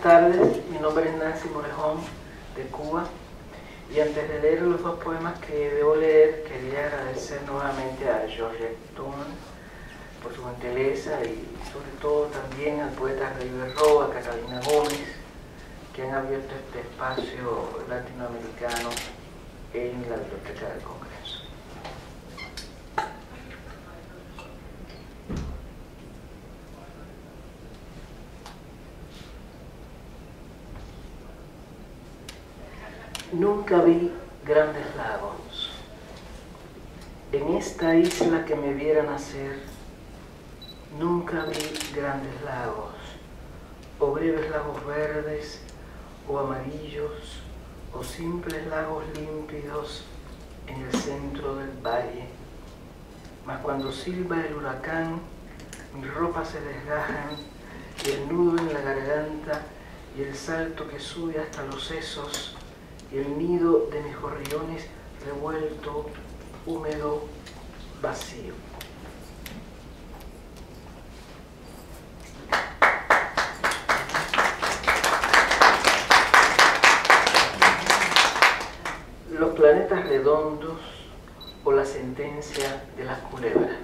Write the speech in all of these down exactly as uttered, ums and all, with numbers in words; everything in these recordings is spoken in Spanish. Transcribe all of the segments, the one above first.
tardes, mi nombre es Nancy Morejón, de Cuba, y antes de leer los dos poemas que debo leer, quería agradecer nuevamente a Georgette Tuman por su gentileza y sobre todo también al poeta Rey Berroa, a Catalina Gómez, que han abierto este espacio latinoamericano en la Biblioteca del Congreso. Nunca vi grandes lagos. En esta isla que me viera nacer, nunca vi grandes lagos, o breves lagos verdes, o amarillos, o simples lagos límpidos en el centro del valle. Mas cuando silba el huracán, mis ropas se desgajan, y el nudo en la garganta, y el salto que sube hasta los sesos, y el nido de mis gorriones revuelto, húmedo, vacío. Los planetas redondos o la sentencia de las culebras.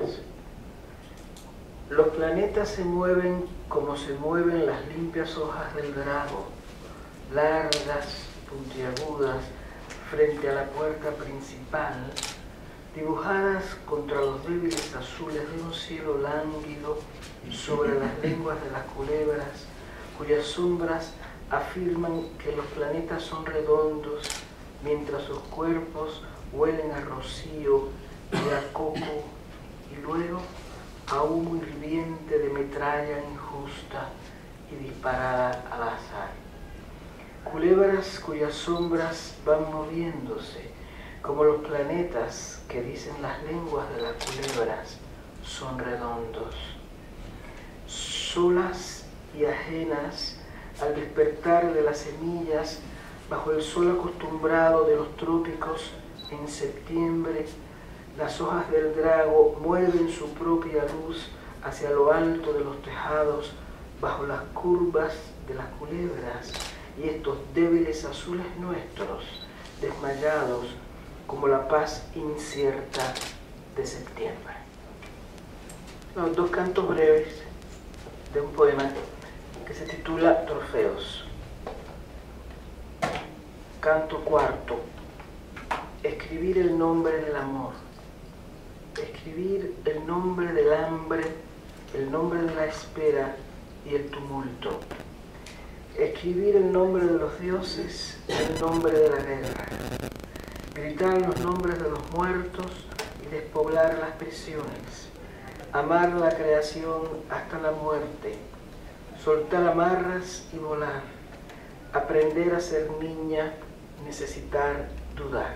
Los planetas se mueven como se mueven las limpias hojas del drago, largas, puntiagudas, frente a la puerta principal, dibujadas contra los débiles azules de un cielo lánguido sobre las lenguas de las culebras, cuyas sombras afirman que los planetas son redondos, mientras sus cuerpos huelen a rocío y a coco, y luego a humo hirviente de metralla injusta y disparada al azar. Culebras cuyas sombras van moviéndose, como los planetas que dicen las lenguas de las culebras son redondos. Solas y ajenas al despertar de las semillas, bajo el sol acostumbrado de los trópicos en septiembre, las hojas del drago mueven su propia luz hacia lo alto de los tejados, bajo las curvas de las culebras, y estos débiles azules nuestros, desmayados como la paz incierta de septiembre. Los dos cantos breves de un poema que se titula Trofeos. Canto cuarto. Escribir el nombre del amor. Escribir el nombre del hambre, el nombre de la espera y el tumulto. Escribir el nombre de los dioses, el nombre de la guerra. Gritar los nombres de los muertos y despoblar las prisiones. Amar la creación hasta la muerte. Soltar amarras y volar. Aprender a ser niña, necesitar dudar.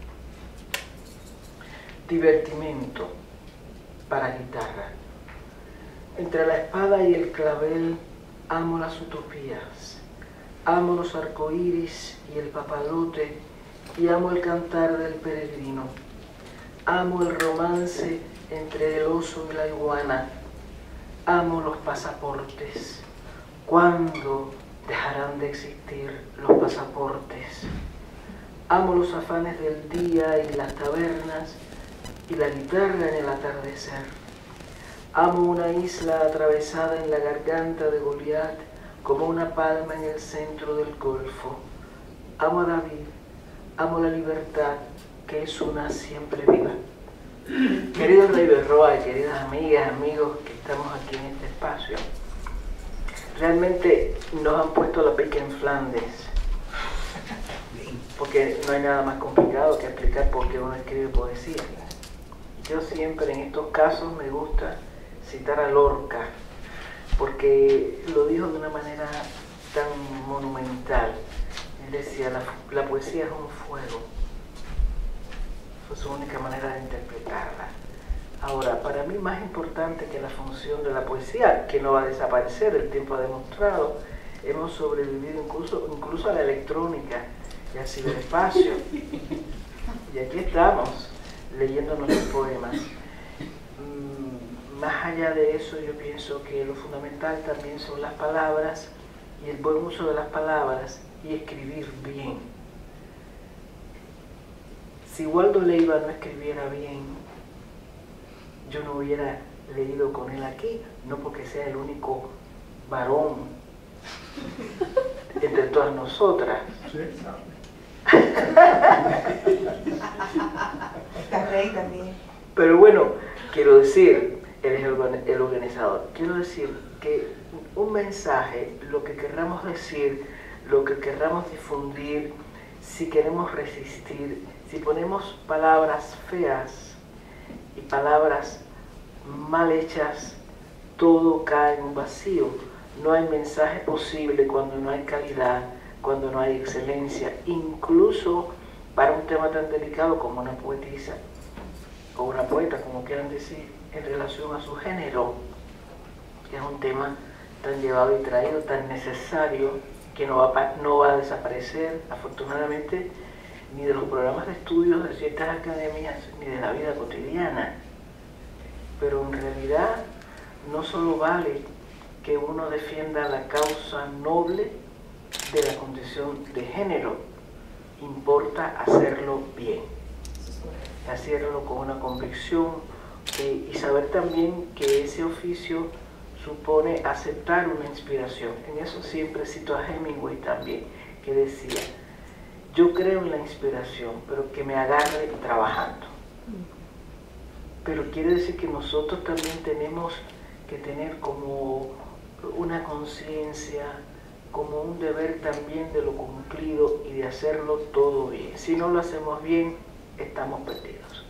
Divertimento para guitarra. Entre la espada y el clavel amo las utopías, amo los arcoíris y el papalote, y amo el cantar del peregrino. Amo el romance entre el oso y la iguana. Amo los pasaportes. ¿Cuándo dejarán de existir los pasaportes? Amo los afanes del día y las tabernas y la guitarra en el atardecer. Amo una isla atravesada en la garganta de Goliat como una palma en el centro del Golfo. Amo a David, amo la libertad que es una siempre viva. Querido Rey Berroa y queridas amigas, amigos que estamos aquí en este espacio, realmente nos han puesto la pica en Flandes, porque no hay nada más complicado que explicar por qué uno escribe poesía. Yo siempre en estos casos me gusta citar a Lorca, porque lo dijo de una manera tan monumental. Él decía, la, la poesía es un fuego. Fue su única manera de interpretarla. Ahora, para mí más importante que la función de la poesía, que no va a desaparecer, el tiempo ha demostrado, hemos sobrevivido incluso, incluso a la electrónica y al ciberespacio. Y aquí estamos, leyendo nuestros poemas. Más allá de eso, yo pienso que lo fundamental también son las palabras y el buen uso de las palabras y escribir bien. Si Waldo Leiva no escribiera bien, yo no hubiera leído con él aquí, no porque sea el único varón entre todas nosotras. Sí. Está rey también. Pero bueno, quiero decir, él es el, el organizador, quiero decir que un mensaje, lo que querramos decir, lo que querramos difundir, si queremos resistir, si ponemos palabras feas y palabras mal hechas, todo cae en un vacío. No hay mensaje posible cuando no hay calidad, cuando no hay excelencia, incluso para un tema tan delicado como una poetisa o una poeta, como quieran decir, en relación a su género, que es un tema tan llevado y traído, tan necesario, que no va, no va a desaparecer, afortunadamente, ni de los programas de estudios de ciertas academias, ni de la vida cotidiana. Pero en realidad no solo vale que uno defienda la causa noble de la condición de género, importa hacerlo bien, hacerlo con una convicción eh, y saber también que ese oficio supone aceptar una inspiración. En eso siempre cito a Hemingway también, que decía, yo creo en la inspiración, pero que me agarre trabajando. Pero quiere decir que nosotros también tenemos que tener como una conciencia, como un deber también de lo cumplido y de hacerlo todo bien. Si no lo hacemos bien, estamos perdidos.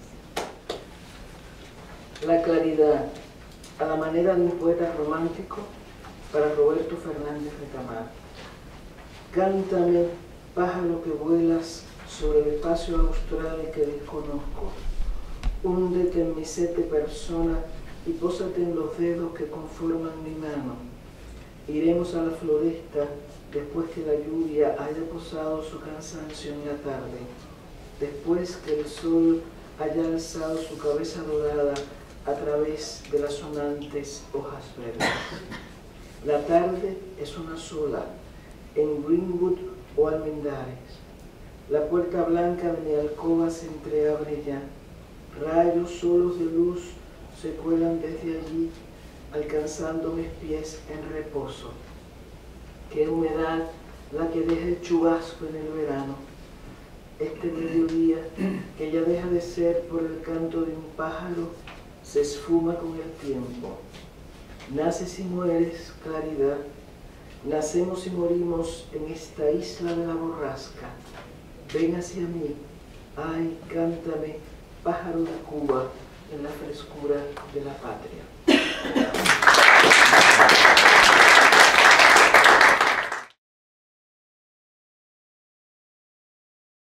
La claridad, a la manera de un poeta romántico, para Roberto Fernández Retamar. Cántame, pájaro que vuelas sobre el espacio austral que desconozco. Húndete en mi sed de persona y pósate en los dedos que conforman mi mano. Iremos a la floresta después que la lluvia haya posado su cansancio en la tarde, después que el sol haya alzado su cabeza dorada a través de las sonantes hojas verdes. La tarde es una sola, en Greenwood o Almendares. La puerta blanca de mi alcoba se entreabre ya. Rayos solos de luz se cuelan desde allí, alcanzando mis pies en reposo. Qué humedad la que deja el chubasco en el verano. Este mediodía, que ya deja de ser por el canto de un pájaro, se esfuma con el tiempo. Naces y mueres, claridad. Nacemos y morimos en esta isla de la borrasca. Ven hacia mí, ay, cántame, pájaro de Cuba, en la frescura de la patria.